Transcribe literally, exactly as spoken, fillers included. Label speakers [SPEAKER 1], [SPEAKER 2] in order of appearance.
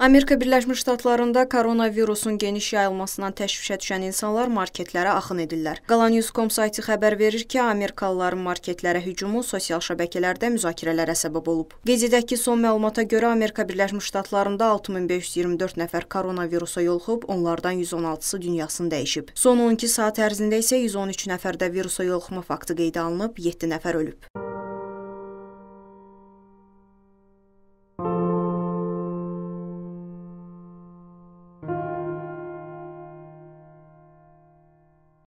[SPEAKER 1] Amerika Birləşmiş Ştatlarında koronavirusun geniş yayılmasından təşvişə düşən insanlar marketlərə axın edirlər. Qalan news nöqtə com sayti xəbər verir ki, Amerikalıların marketlərə hücumu sosial şəbəkələrdə müzakirələrə səbəb olub. Qeyd edək ki, son məlumata görə Amerika Birləşmiş Ştatlarında altı min beş yüz iyirmi dörd nəfər koronavirusa yoluxub, onlardan yüz on altısı dünyasını dəyişib. Son on iki saat ərzində isə yüz on üç nəfərdə virusa yoluxma faktı qeydə alınıb, yeddi nəfər ölüb.